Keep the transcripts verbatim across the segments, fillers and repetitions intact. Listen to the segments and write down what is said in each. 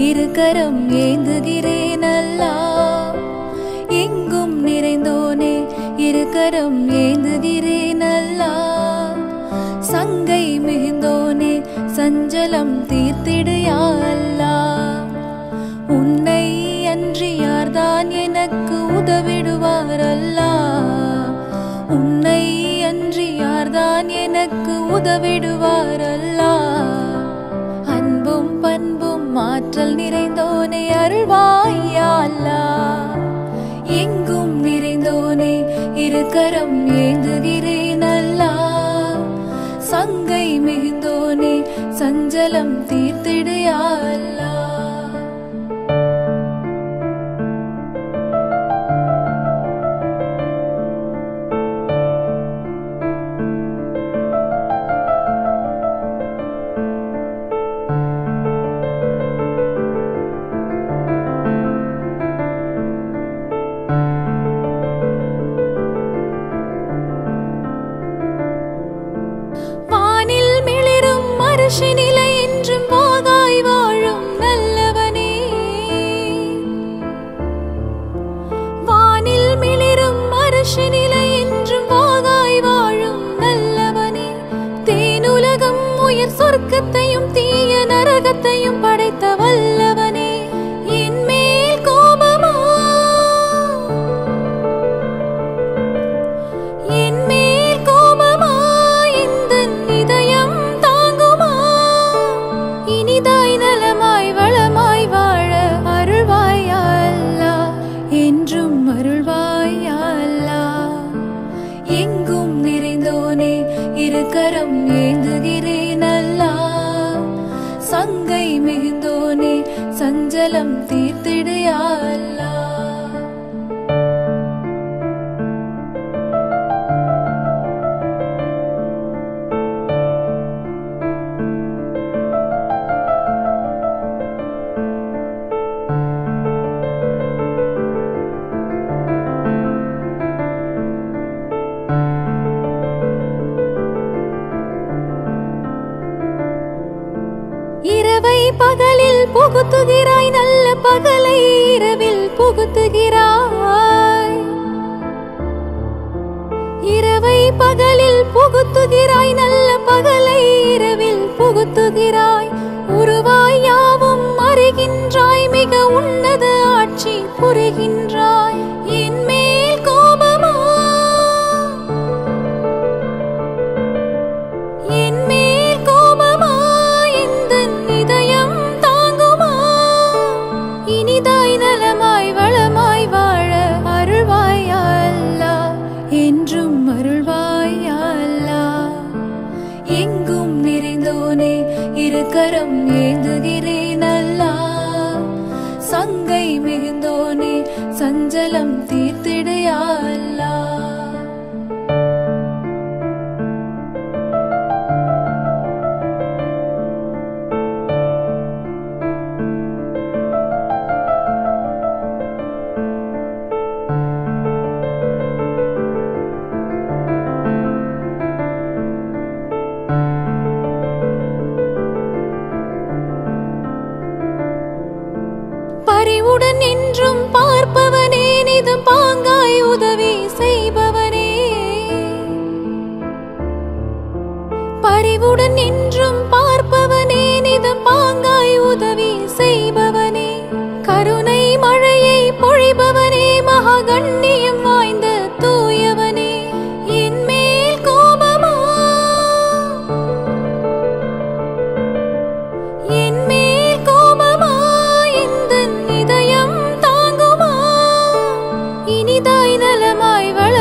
இருகரம் ஏந்துகிறேன் அல்லாஹ். எங்கும் நிறைந்தோனே இருகரம் ஏந்துகிறேன் அல்லாஹ். சங்கை மிகுந்தோனே சஞ்சலம் தீர்த்திடு யா அல்லாஹ். உன்னை அன்றி யார்தான் எனக்கு உதவிடுவார் அல்லாஹ். உன்னை அன்றி யார்தான் எனக்கு உதவிடுவார் அல்லாஹ். அன்பும் பண்பும் ஆற்றல் நிறைந்தோனே அருள்வாய் யா அல்லாஹ். எங்கும் நிறைந்தோனே இருகரம் ஏந்துகிறேன் அல்லாஹ். சங்கை மிகுந்தோனே சஞ்சலம் தீர்த்திடு யா அல்லாஹ். நிலை என்றும் வாகாய் வாழும் நல்லவனே. வானில் மிளிரும் அரசு நிலை என்றும் வாகாய் வாழும் நல்லவனே. தேனுலகம் உயர் சொர்க்கத்தையும் தீய நரகத்தையும் படைத்த வல்லவனே. என் மேல் கோபமா என் மேல் கோபமா இந்த இதயம் இனிதாய் நலமாய் வளமாய் வாழ அருள்வாய் யா அல்லாஹ். என்றும் அருள்வாய் யா அல்லாஹ். எங்கும் நிறைந்தோனே இருகரம் ஏந்துகிறேன் அல்லாஹ். சங்கை மிகுந்தோனே சஞ்சலம் தீர்த்திடு யா அல்லாஹ். இரவை பகலில் புகுத்துகிறாய் நல்ல பகலை இரவில் புகுத்துகிறாய். இரவை பகலில் புகுத்துகிறாய் நல்ல பகலை இரவில் புகுத்துகிறாய். உருவாய் யாவும் அறிகின்றாய் மிக உன்னத ஆட்சி புரிகின்றாய். என் மேல் கோபமா என் மேல் கோபமா இதயம் தாங்குமா. இனிதாய் நலமாய் வளமாய் வாழ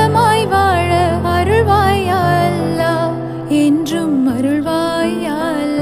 என்றும் அருள்வாய் யா அல்லாஹ்.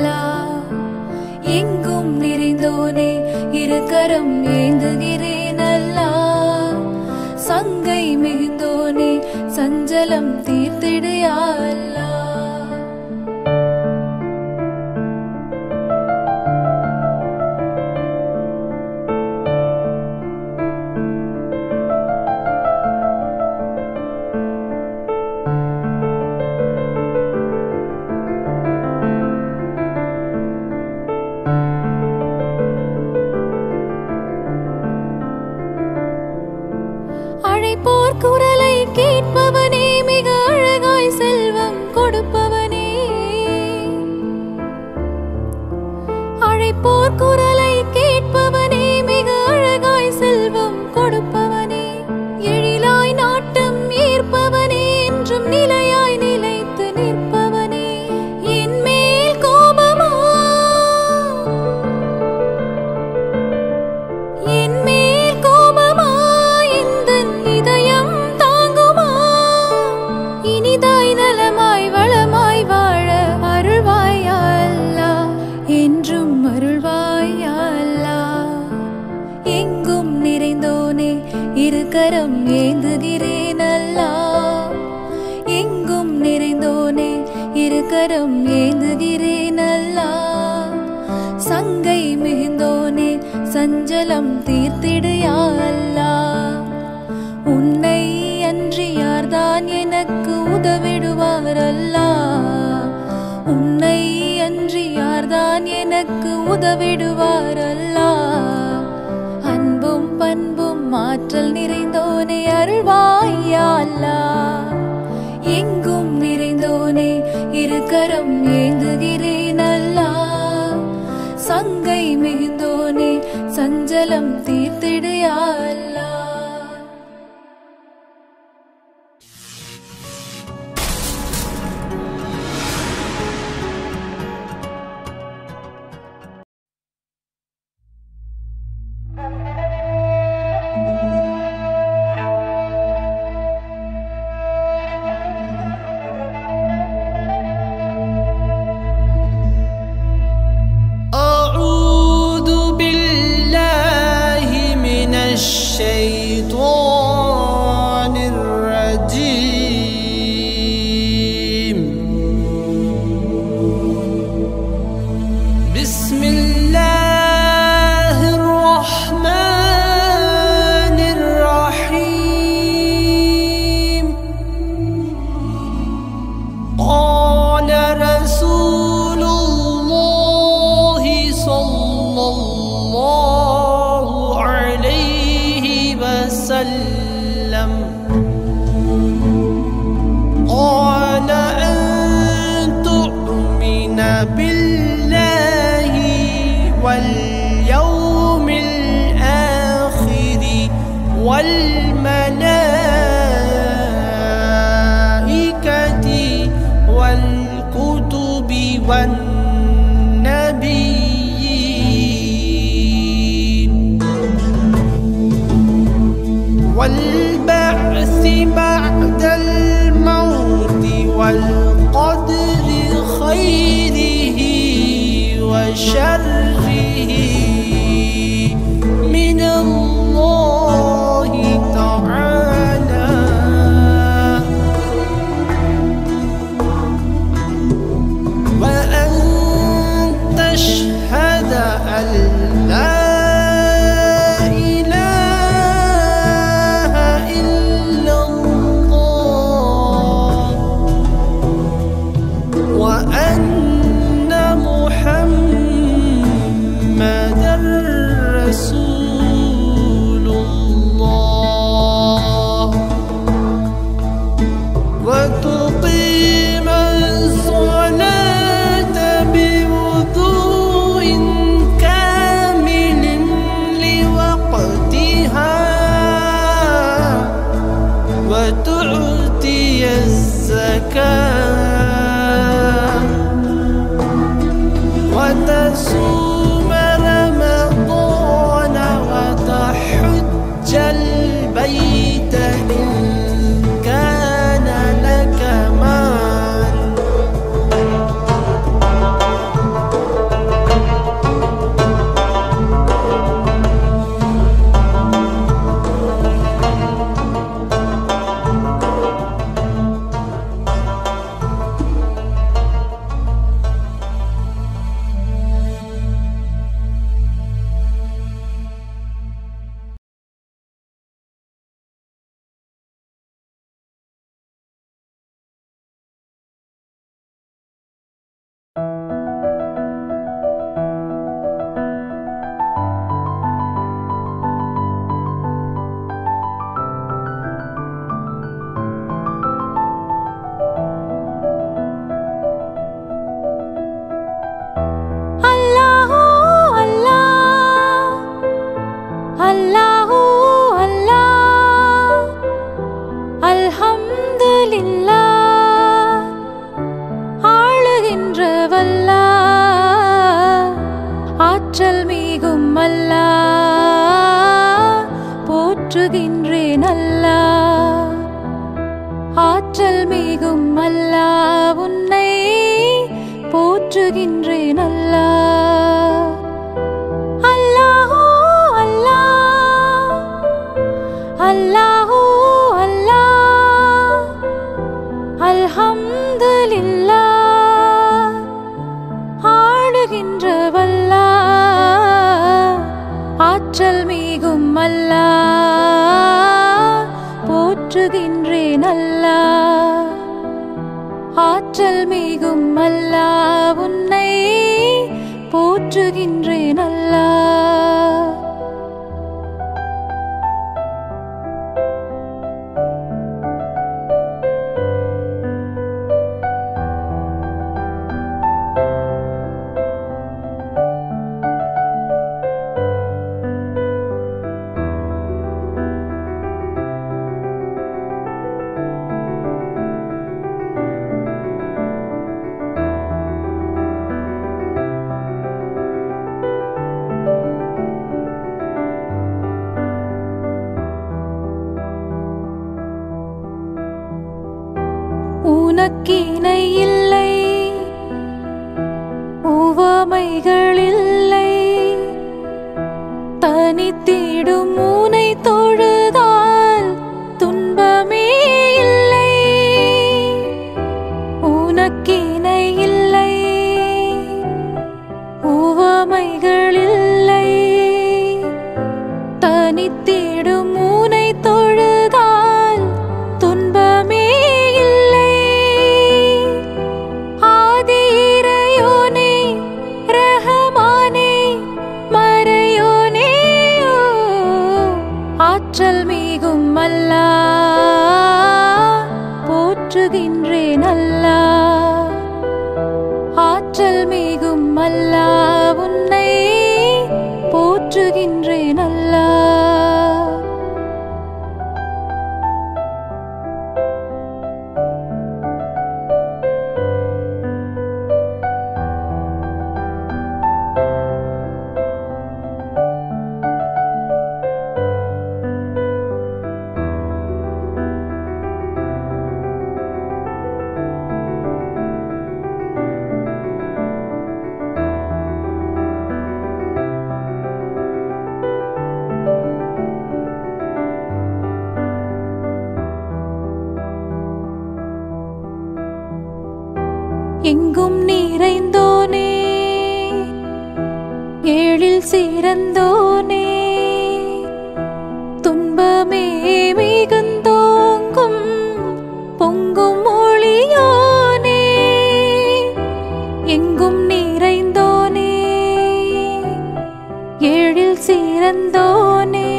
கரம் ஏந்துகிறேன் அல்லாஹ். சங்கை மிகுந்தோனே சஞ்சலம் தீர்த்திடு யா அல்லாஹ். உன்னை அன்றி யார்தான் எனக்கு உதவிடுவார் அல்லாஹ். உன்னை அன்றி யார்தான் எனக்கு உதவிடுவார் அல்லாஹ். அன்பும் பண்பும் ஆற்றல் நிறைந்தோனே அருள்வாய் யா அல்லாஹ். எங்கும் நிறைந்தோனே இரு கரம் ஏந்துகிறேன் அல்லாஹ். சங்கை மிகுந்தோனே சஞ்சலம் தீர்த்திடு யா அல்லாஹ். الشيطان الرجيم. بسم الله الرحمن الرحيم. قال رسول الله صلى الله عليه وسلم قال أن تؤمن بالله واليوم الآخر والملائكة والكتب والنبيين والبعث بعد الموت والقدر خيره وشره من الله تعالى. وأن تشهد أن لا وتقيم الصلاة بوضوء كامل لوقتها وتؤتي الزكاة وتصوم رمضان وتحج البيت إن كان لك مال. ஆற்றல் மிகும் அல்லாஹ் போற்றுகின்றேன் அல்லாஹ். ஆற்றல் மிகும் அல்லாஹ் உன்னை போற்றுகின்றேன் அல்லாஹ். அல்லாஹு அல்லாஹ் அல்லாஹு அல்லாஹ் அல்ஹம்துலில்லாஹ் ஆற்றல் மிகும் அல்லாஹ் உன்னை போற்றுகின்றேன் அல்லாஹ். உனக்கிணை இல்லை, உவமைகள் இல்லை, தனித்திடும் உனை தொழுதால் துன்பமே இல்லை. உனக்கிணை இல்லை, உவமைகள் இல்லை, தனித்திடும் உனை தொழுதால் துன்பமே இல்லை. ஆதி இறையோனே ரஹமானே மறையோனே, ஆற்றல் மிகும் அல்லாஹ் போற்றுகின்றேன் அல்லாஹ். ஆற்றல் மிகும் அல்லாஹ் உன்னை போற்றுகின்றேன் அல்லாஹ். எங்கும் நிறைந்தோனே, ஏழில் சிறந்தோனே, துன்பமே மிகுந்தோங்கும் பொங்கும் ஒளியோனே. எங்கும் நிறைந்தோனே, ஏழில் சிறந்தோனே,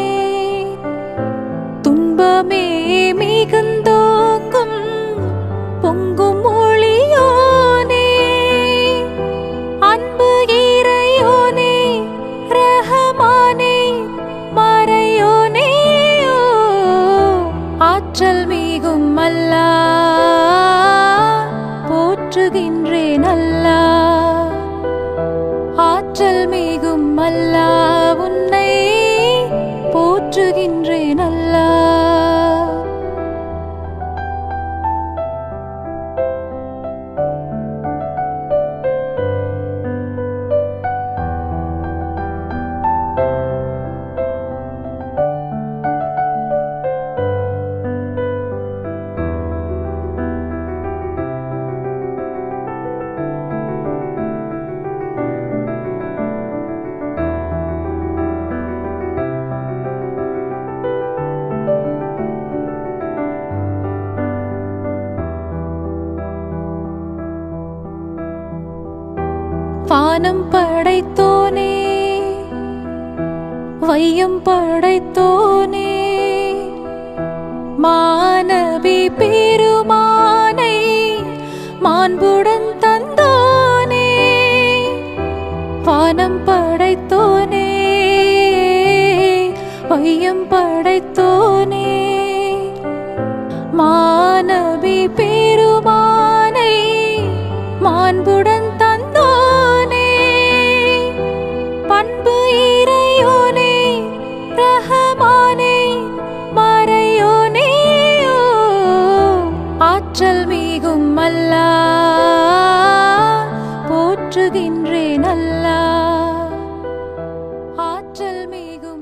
துன்பமே மிகுந்தோங்கும் பொங்கும் ஒளியோனே. அன்பு இறையோனே ரஹமானே மறையோனே, ஆற்றல் மிகும் அல்லாஹ் போற்றுகின்றேன் அல்லாஹ். ஆற்றல் மிகும் அல்லாஹ் உன்னை போற்றுகின்றேன் அல்லாஹ். வானம் படைத்தோனே, வையம் படைத்தோனே, மாநபி பெருமானை மாண்புடன் தந்தோனே. வானம் படைத்தோனே, வையம் படைத்தோனே, மாநபி பெருமானை மாண்புடன் தந்தோனே. பண்பு இறையோனே ரஹமானே மறையோனே, ஆற்றல் மிகும் அல்லாஹ் போற்றுகின்றேன் அல்லாஹ். ஆற்றல் மிகும்